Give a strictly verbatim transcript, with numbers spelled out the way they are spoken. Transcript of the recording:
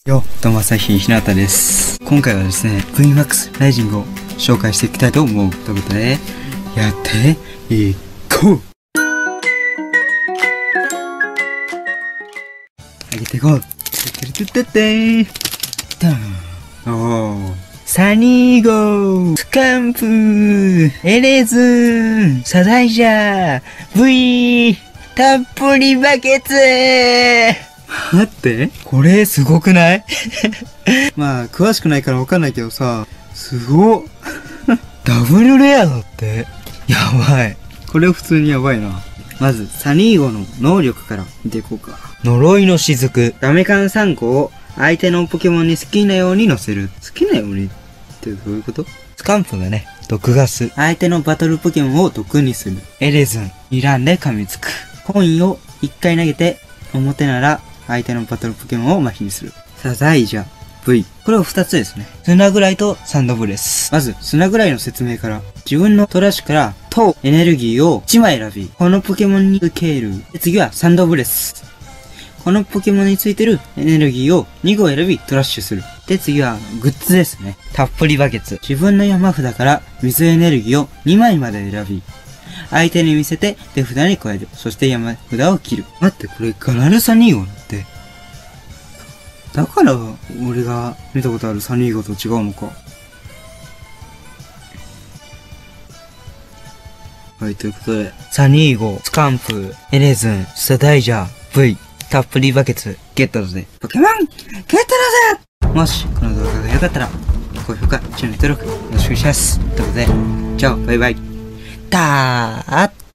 よ、どうも、朝日ひなたです。今回はですね、ブイマックス ライジングを紹介していきたいと思う。ということで、やっていこう。上げていこう。ててててててーおー。サニーゴー、スカンプー、エレズン、サザイジャー、V、たっぷりバケツ待って、これすごくないまあ、詳しくないからわかんないけどさ、すごっダブルレアだって。やばい。これ普通にやばいな。まず、サニーゴの能力から見ていこうか。呪いの雫。ダメカンさんこを相手のポケモンに好きなように乗せる。好きなようにってどういうこと？スカンプがね、毒ガス。相手のバトルポケモンを毒にする。エレズン。睨んで噛みつく。コインをいっかい投げて、表なら相手のバトルポケモンを麻痺にする。サザイジャー。V。これはふたつですね。砂ぐらいとサンドブレス。まず、砂ぐらいの説明から。自分のトラッシュから等エネルギーをいちまい選び、このポケモンに受ける。で、次はサンドブレス。このポケモンについてるエネルギーをにご選びトラッシュする。で、次はグッズですね。たっぷりバケツ。自分の山札から水エネルギーをにまいまで選び、相手に見せて手札に加える。そして山札を切る。待って、これガラルサニーゴって。だから、俺が見たことあるサニーゴと違うのか。はい、ということで。サニーゴ、スカンプ、エレズン、サダイジャー、V、たっぷりバケツ、ゲットだぜ。ポケモン、ゲットだぜ。もし、この動画が良かったら、高評価、チャンネル登録、よろしくお願いします。ということで、じゃあ、バイバイ。たーっ